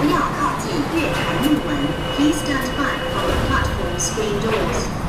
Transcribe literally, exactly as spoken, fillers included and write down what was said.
不要靠近月台幕门。Please stand back from the platform screen doors.